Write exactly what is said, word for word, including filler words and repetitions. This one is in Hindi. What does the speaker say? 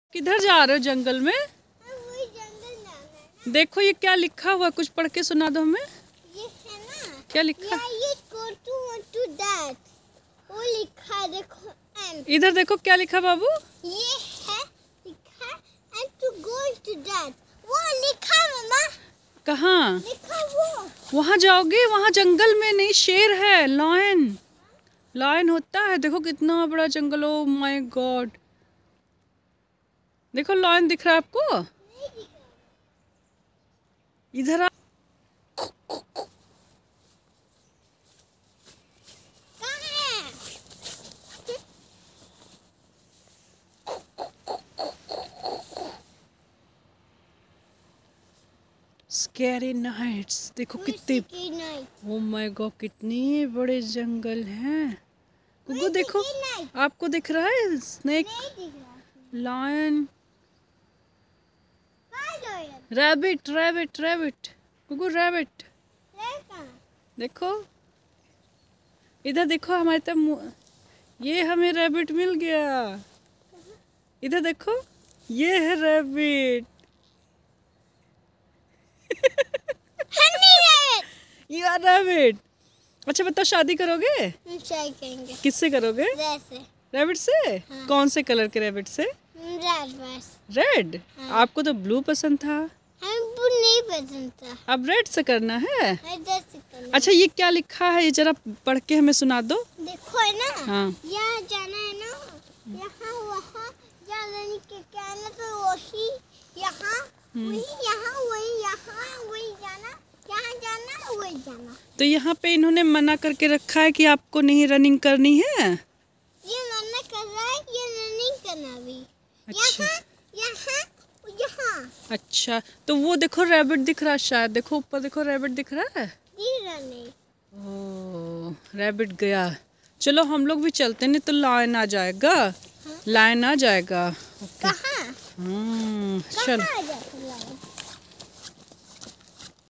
किधर जा रहे हो जंगल में? वही जंगल जाना है। देखो ये क्या लिखा हुआ, कुछ पढ़ के सुना दो हमें। ये है ना, क्या लिखा? या ये go to to that, वो लिखा है देखो and इधर देखो क्या लिखा बाबू। ये है लिखा and to go to that, वो लिखा मम्मा, कहाँ? लिखा वो। वहाँ जाओगे? वहाँ जंगल में नहीं, शेर है, लायन। लायन होता है, देखो कितना बड़ा जंगल। ओ माय गॉड, देखो लायन दिख रहा है आपको? नहीं दिख रहा। इधर आ। कहाँ है? स्कैरी नाइट्स, देखो कितने। की नहीं, ओ माय गॉड, कितने बड़े जंगल हैं। गुगु देखो, नहीं, आपको दिख रहा है स्नेक, नहीं दिख रहा। लायन, कहाँ गया? रैबिट, रैबिट, रैबिट, गुगु रैबिट। ये कहाँ? देखो इधर देखो, हमारे तब मु- ये हमें रैबिट मिल गया। इधर देखो, ये है रैबिट। हनी रैबिट। ये है रैबिट। अच्छा बताओ, शादी करोगे? हम चाय करेंगे किससे करोगे? जैसे रैबिट से? हाँ। कौन से कलर के रैबिट से? Red bus. रेड? हाँ। आपको तो ब्लू पसंद था। हमें वो नहीं पसंद था। अब रेड से करना है। इधर से करना। अच्छा ये क्या लिखा है, ये जरा पढ़ के हमें सुना दो। देखो है ना, हाँ। यहाँ जाना है ना, यहाँ वहाँ जाने के क्या ना, तो वही यहाँ वही यहाँ वही यहाँ वही जाना, यहाँ जाना वही जाना। तो यहाँ पे इन्होंने मना करके रखा है कि आपको नहीं रनिंग करनी है। ये मना कर रहा है, ये नहीं करना भी। अच्छा। यहाँ यहाँ यहाँ अच्छा तो वो देखो रैबिट दिख रहा है शायद, देखो ऊपर देखो रैबिट दिख रहा है। ये नहीं। ओह रैबिट गया। चलो हम लोग भी चलते, नहीं तो लायन आ जाएगा। हाँ? लायन आ जाएगा। कहाँ? हम्म चलो। कहाँ आ जाता है?